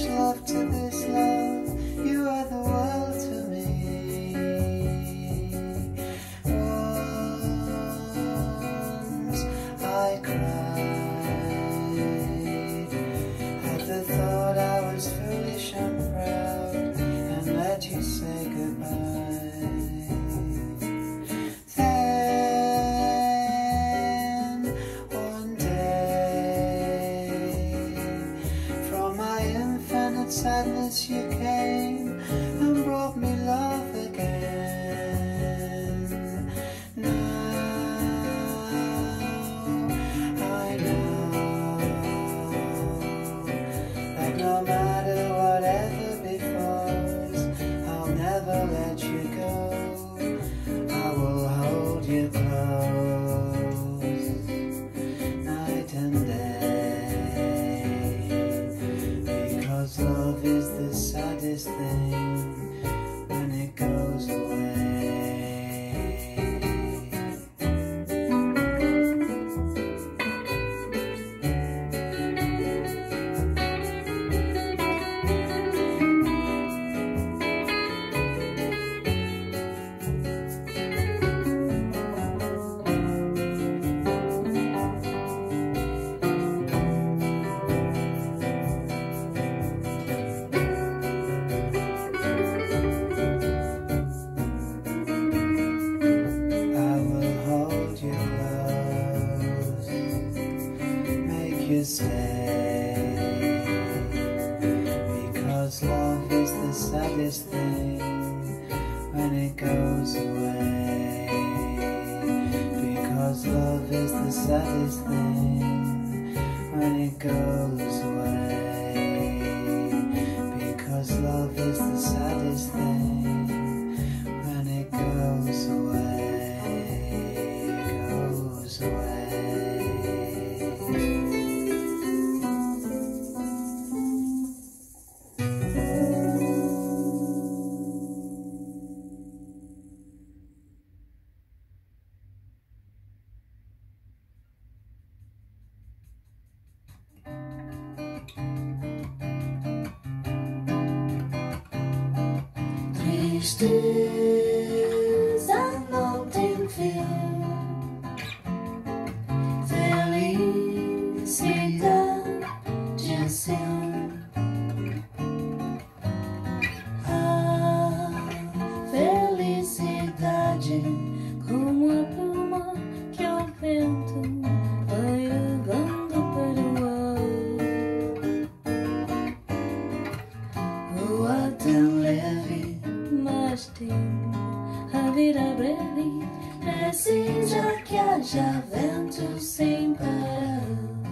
love to this love. You are the world to me. Once I cried at the thought I was foolish and proud and let you say goodbye. Then one day from my infinite sadness you came and brought me love again. Now I know that no matter whatever befalls, I'll never let you go. I will hold you close night and day, because love is the saddest thing when it goes away. You stay, because love is the saddest thing when it goes away. Because love is the saddest thing when it goes away. Because love is the saddest thing when it goes away, goes away. Tristeza não tem fim, felicidade assim. A felicidade como a pluma que o vento vai levando para o ar. Voa tão leve, mas tempo a vida breve precisa que haja vento sem parar.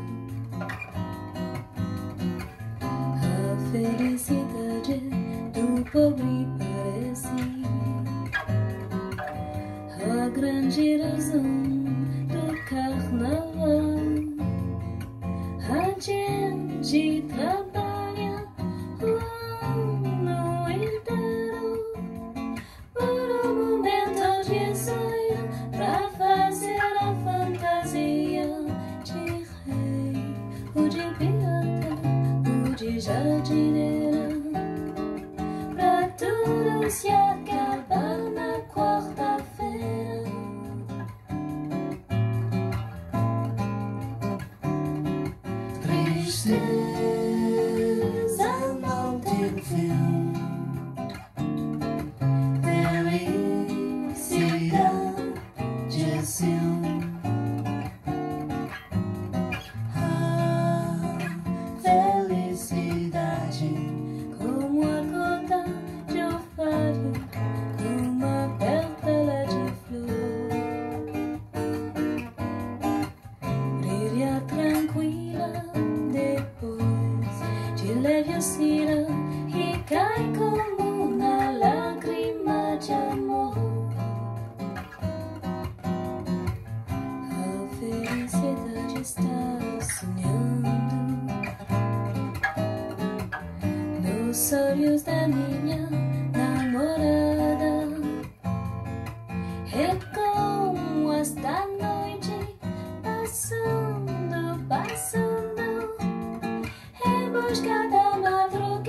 A felicidade do pobre parece a grande razão do carnaval. A gente trabalha o ano inteiro por um momento de sonho pra fazer a fantasia de rei ou de pirata ou de jardineira, pra tudo se acabar na quarta-feira. Tristeza não tem fim, felicidade assim. A felicidade como a gota de orvalho numa pétala de flor, brilha tranquila, depois de leve oscila e cai como uma lágrima de amor. A felicidade está sonhando nos olhos da minha namorada. É como esta noite passando, passando em busca da madrugada.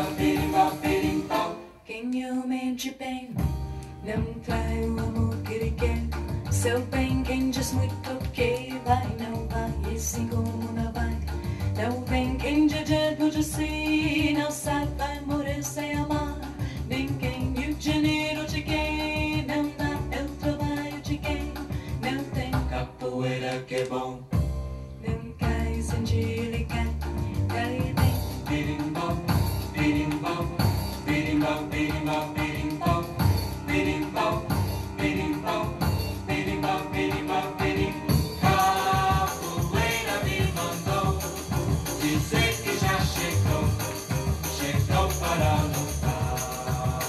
birimbau, birimbau. Quem realmente bem não trai o amor que ele quer. Seu bem, quem diz muito que vai, não vai, e assim como não vai. Não vem quem de dentro de si não sai, vai morrer sem amar ninguém. E o dinheiro de quem não dá é o trabalho de quem não tem. Capoeira que é bom, não cai sem dia ele cai, cai bem. Birimbau, birimbau, birimbau, birimbau, birimbau, birimbau, birimbau, birimbau, birimbau, birimbau. Capoeira me mandou dizer que já chegou, chegou para lutar.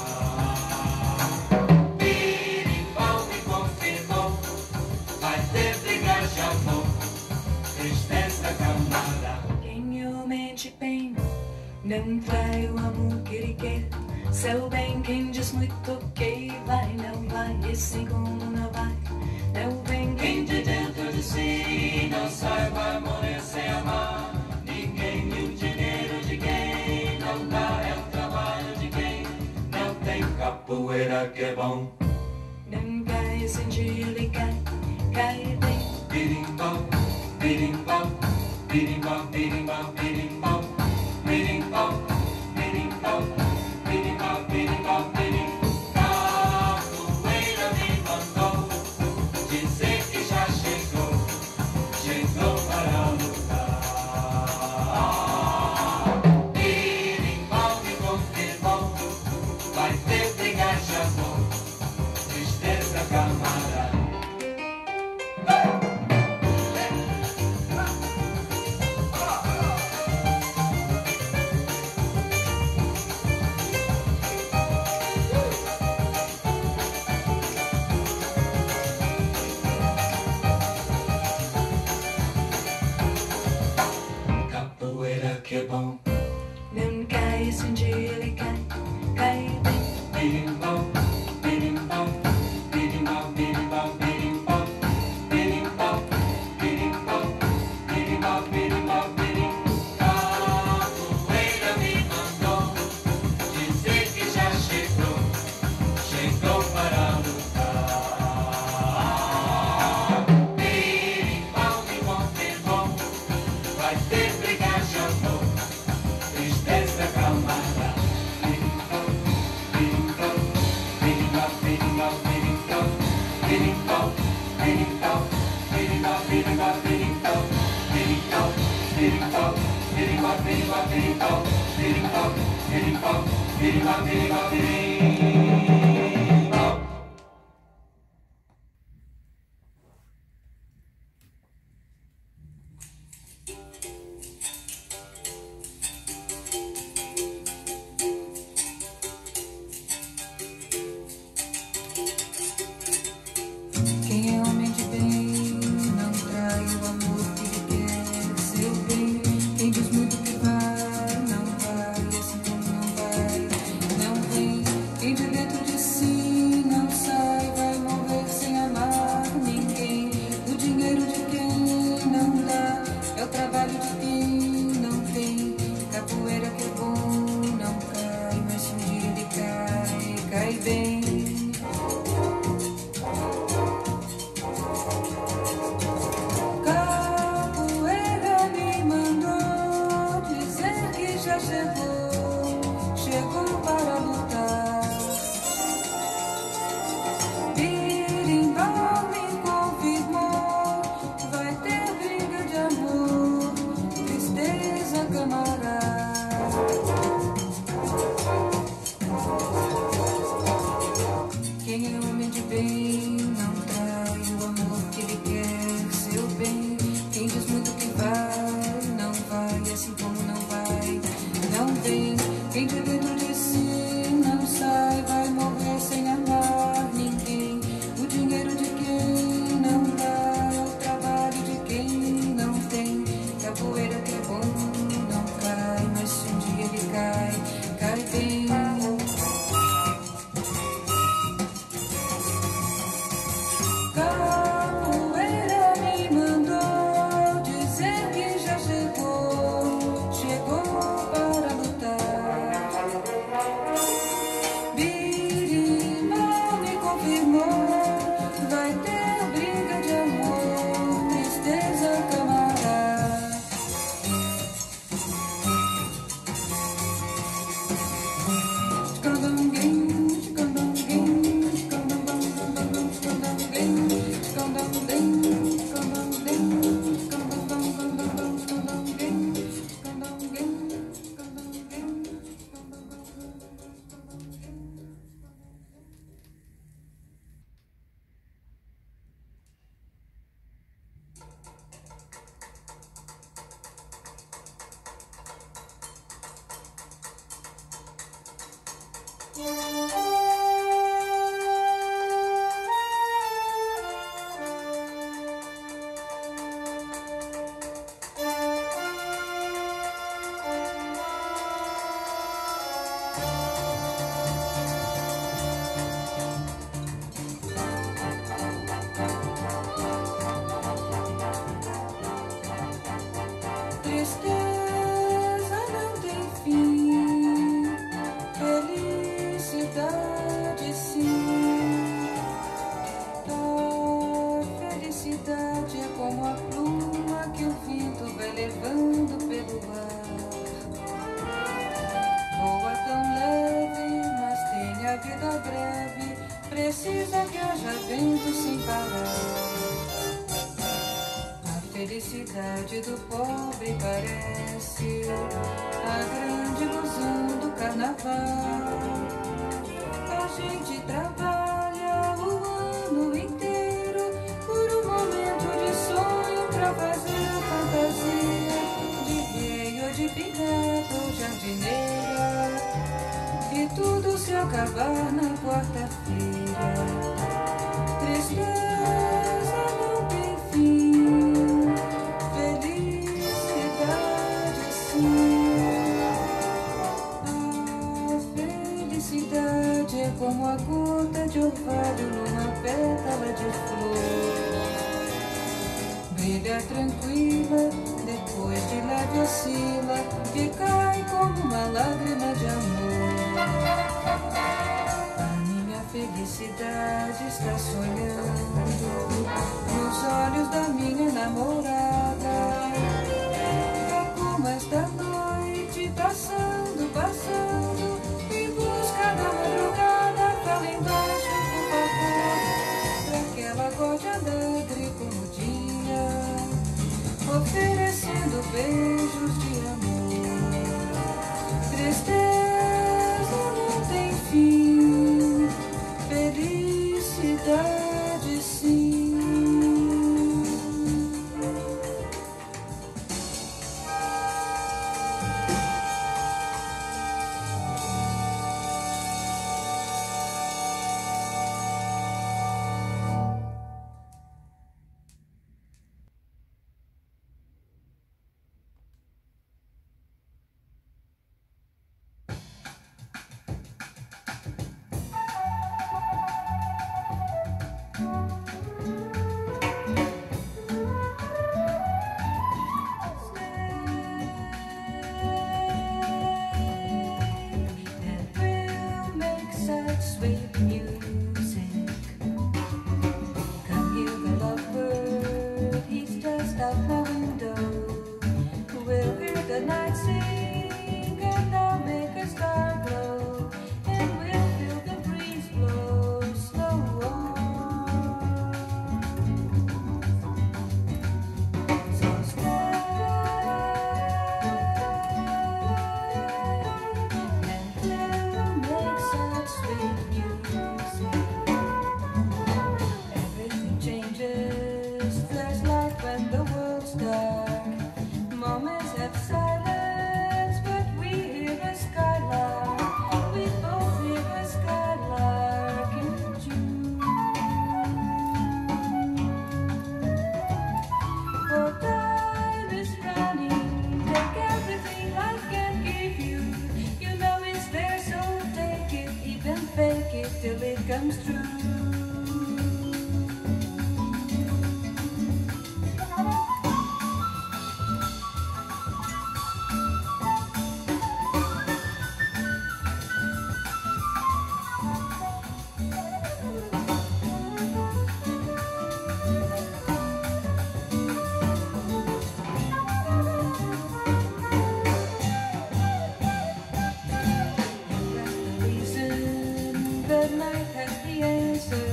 Birimbau me confirmou, vai ter brigas de amor, tristeza calmada. Quem realmente bem não trai o amor que ele quer. Seu bem, quem diz muito que vai, não vai, e assim como não vai. Não vem quem de dentro de si não sai, vai morrer sem amar ninguém. E o dinheiro de quem não dá é o trabalho de quem não tem. Capoeira que é bom, não cai sem dia ele cai, cai bem. Birimbau, birimbau, birimbau, birimbau, birimbau, birimbau, birimbau, birimbau, birimbau, birimbau. Capoeira me mandou dizer que já chegou, chegou para lutar. Birimbau me confirmou, vai ter brigas de amor, tristeza calmada. Capoeira que é bom, não cai sem dia ele cai, cai bem. Birimbau, birimbau, birimbau, birimbau, birimbau, birimbau, birimbau, birimbau, birimbau, birimbau. Capoeira me mandou dizer que já chegou, chegou para lutar. Birimbau me confirmou, vai ter brigas de amor, tristeza calmada. Birimbau, birimbau, birimbau, birimbau, birimbau, birimbau, birimbau, birimbau, birimbau, birimbau, birimbau, birimbau, birimbau, birimbau, birimbau, birimbau, birimbau, birimbau, birimbau, birimbau. Quem é homem de bem não trai o amor que ele quer. Seu bem, quem diz muito que vai, não vai, assim como não vai. Não vem quem de dentro de si não sai, vai morrer sem amar ninguém. O dinheiro de quem não dá é o trabalho de quem não tem. Capoeira que é bom, não cai, mas se um dia ele cai, cai bem. Capoeira me mandou dizer que já chegou, chegou para lutar. Birimbau me confirmou, vai ter briga de amor, tristeza camarada. Quem é homem de bem não trai o amor que ele quer. Seu bem, quem diz muito que vai, não vai, assim como não vai. Não vem quem de dentro de si não sai, vai morrer sem amar ninguém. O dinheiro de quem não dá é o trabalho de quem não tem. Capoeira que é bom, não cai, mas se um dia ele cai, cai bem. Capoeira me mandou dizer que já chegou, chegou para lutar. Precisa que haja vento sem parar. A felicidade do pobre parece a grande ilusão do carnaval. A gente trabalha o ano inteiro por um momento de sonho pra fazer a fantasia de rei ou de pirata ou jardineira. E tudo se acabar na quarta-feira. Tristeza não tem fim, felicidade sim. A felicidade é como a gota de orvalho numa pétala de flor. Brilha tranquila, depois de leve oscila, e cai como uma lágrima de amor. A minha felicidade está sonhando nos olhos da minha namorada. É como esta noite passando, passando, em busca da madrugada. Fala embaixo, por favor, pra que ela acorde alegre como o dia, oferecendo beijos de amor. Tristeza não tem fim, felicidade sim. Sweet music. Come hear the lovebird, he's just out my window. We'll hear the night sing, and I'll make a star glow, and we'll feel the breeze blow slow on. So stay and we'll make such sweet music. Everything changes, there's light when the world's dark. Moments have silence, but we hear a skylark. We both hear a skylark in June. For time is running, take everything life can give you. You know it's there, so take it, even fake it till it comes true. That's the reason the night has the answer.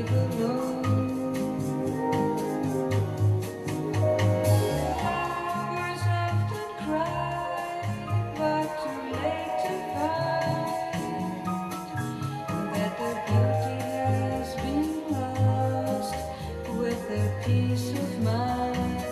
live alone. Flowers often cry, but too late to find that the beauty has been lost with their peace of mind.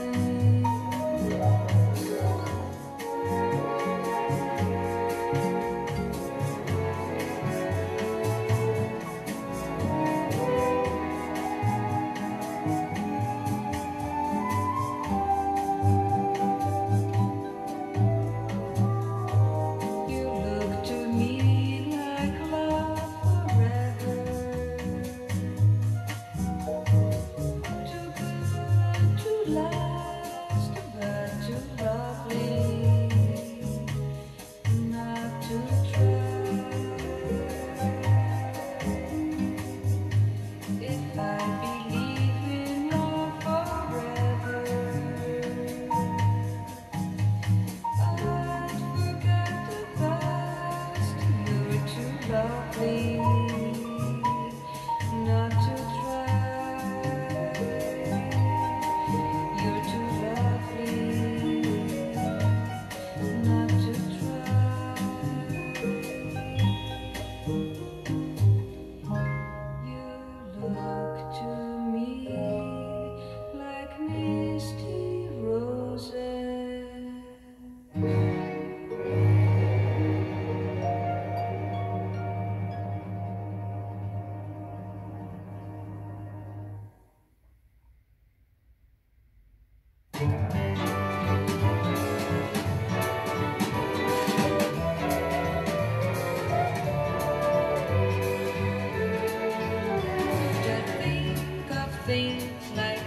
Things like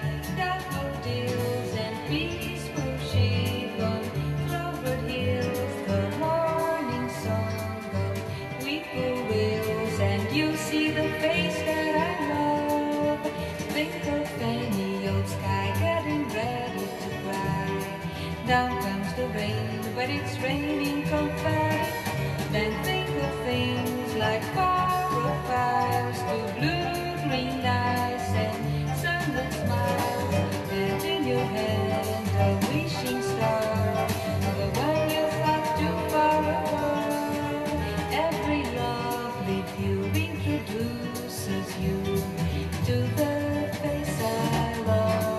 daffodils and peaceful chiffon, clover hills, the morning song of whippoorwills, and you see the face that I love. Think of any old sky getting ready to cry. Down comes the rain, but it's raining confetti. Then think of things like chlorophylls, to blue-green eyes and sunlit smiles, and in your hand a wishing star, the one you thought too far apart. Every lovely view introduces you to the face I love.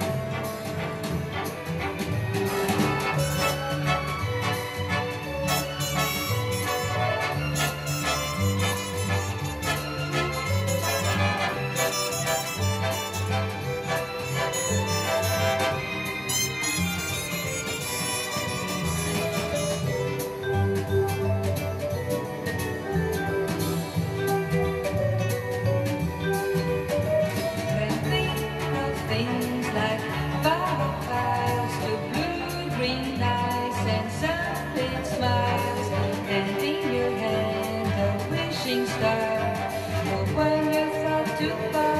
Things like fireflies, to blue-green eyes and sunlit smiles, and in your hand a wishing star, the one you thought too far